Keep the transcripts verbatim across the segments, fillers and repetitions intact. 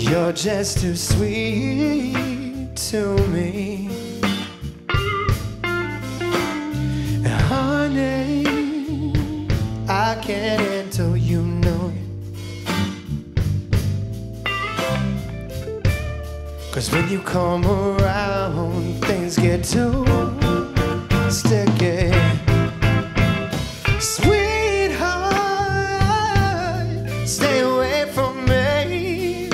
You're just too sweet to me. Honey, I can't handle you, know it. 'Cause when you come around, things get too sticky. Sweetheart, stay away from me.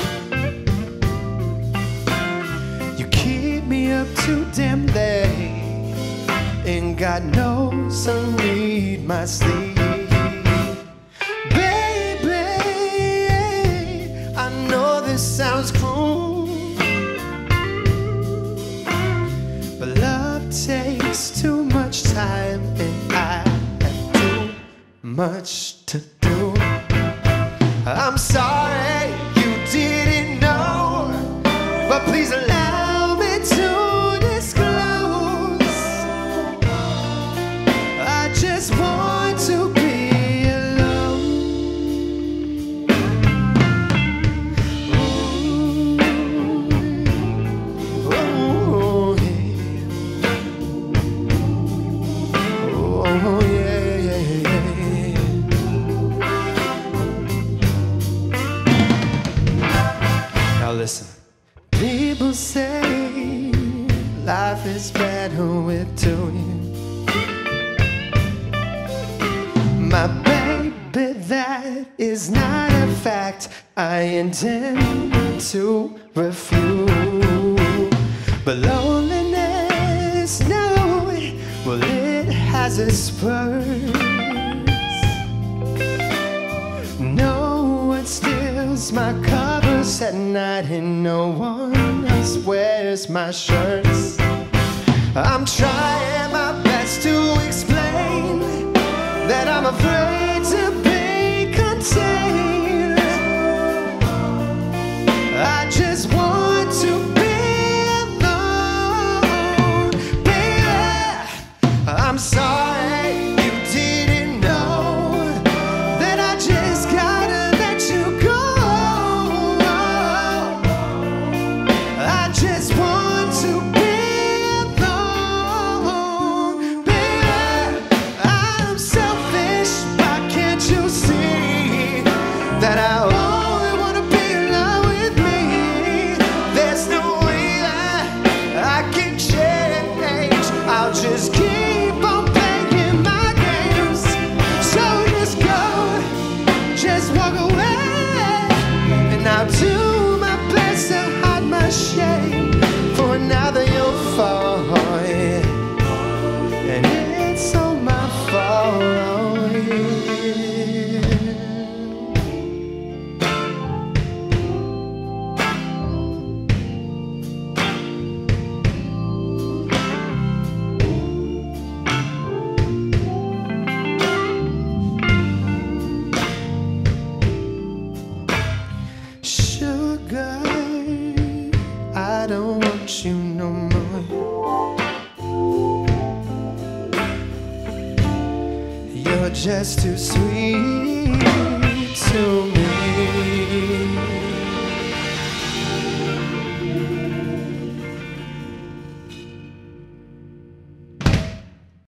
You keep me up too damn late, and God knows I need my sleep. Baby, I know this sounds cruel, but love takes too much time, and I have too much to do. I'm sorry you didn't know, but please allow me to disclose. I just want to be alone. Ooh, ooh, yeah. Oh, yeah, yeah, yeah. Now listen. People say life is better with two. My baby, that is not a fact I intend to refute. But loneliness, no, well, it has its perks. No one steals my covers at night, and no one else wears my shirts. I'm trying my best to explain that I'm afraid to be contained. I just want to be alone, baby. I'm sorry you didn't know that I just gotta let you go. I just want to be alone, baby. I'm selfish, why can't you see that I only wanna be alone with me? There's no way that I can change. I'll just keep on playing my games. So just go, just walk away, and I'll do my best to hide my shame. For now that you'll fall, yeah. And it's all my fault, yeah. Sugar, I don't want you no more. You're just too sweet to